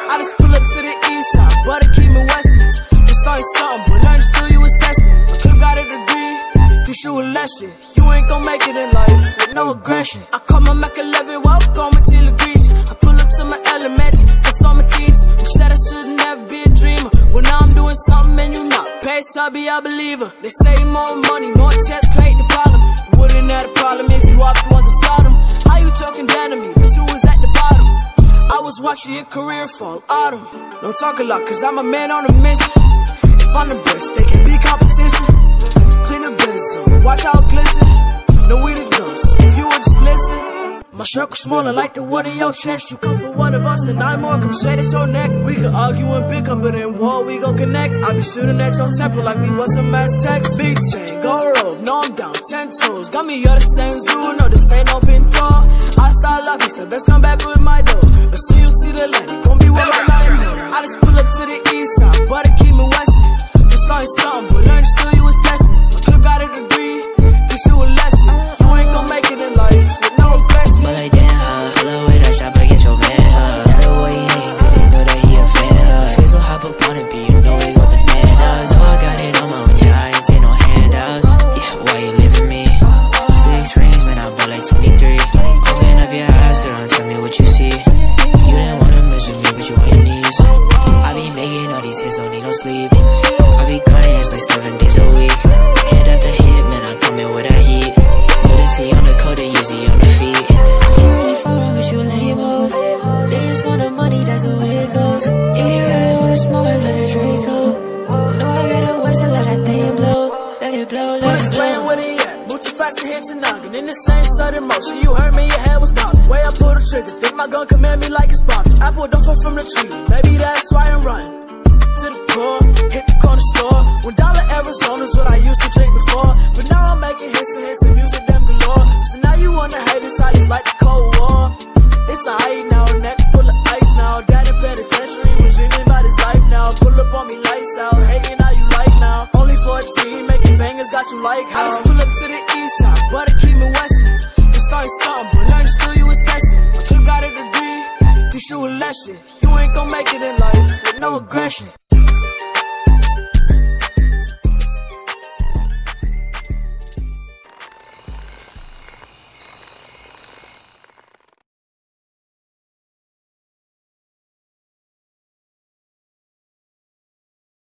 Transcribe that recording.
I just pull up to the east side, but it keep me westin'. Just started something, but learned still you was testing. I could've got a degree, cause you a lesson. You ain't gon' make it in life with no aggression. I call my Mac 11, walk on my till egregious. I pull up to my elementary, cause all my teachers who said I should never be a dreamer. Well now I'm doing something and you not. Past Tubby, I believer. They say more money, more checks create the problem. You wouldn't have a problem if you off the ones that start them. How you talking down to me, but you was at the bottom. I was watching your career fall autumn. Don't talk a lot, cause I'm a man on a mission. If I'm the best, they can be competition. Clean the benzo, watch how it glisten. No we the ghosts, if you would just listen. My circle smaller like the wood in your chest. You come for one of us, then 9 more come straight at your neck. We could argue and bick up, but in war we gon' connect. I be shooting at your temple like we was some mass text. Big chain, go rope, no I'm down 10 toes. Got me, you're the same zoo, no this ain't no pinto. I start love, it's the best come back with my dough. But see you see the light, it gon' be with my nightmare. I just pull up to the east side, but it keep me westin'. Just started something, but learned still you was testing. I could've got a degree, cause you a lesson. You ain't gon' make it in life with no aggression. But like damn, pull up with a shot, but get your man, Tell the way he ain't, cause you know that he a fan, Say so hop up on it, but you know we go bananas. Oh, I got it on my own, yeah, I ain't take no handouts. Yeah, why you leaving me? 6 rings, man, I bought like 23. Open up your eyes, girl, and tell me what you see. You didn't wanna mess with me, but you on your knees. I be making all these hits, don't need no sleep. I be cutting hits like 7 days a week. Hit after hit, man, I'm coming with that heat. You the C on the coat, and Yeezy on the feet. You really fuckin' with you lame-os. They just want the money, that's the way it goes. If you really wanna smoke, I got a Draco. No, I got a whistle, let that thing blow. Let it blow, let it blow. Wanna explain what he at? Move too fast to hit your noggin. In the same sudden motion, you heard me, your head was nodding. Way I pull the trigger, think my gun command me like it's boxing. I pulled off from the tree, maybe that's why I'm running. To the core, hit the corner store. $1 Arizona's what I used to drink before. But now I'm making hits and music them galore. So now you wanna hate inside, it's like the Cold War. It's a height now, neck full of ice now. Dad in penitentiary was dreaming about his life now. Pull up on me lights out, hating how you like now. Only 14, making bangers got you like how. I just pull up to the east side, but it keep me westin'. Just started something, but learned still you was testing. I could've got a degree, cause you a lesson. You ain't gon' make it in life with no aggression.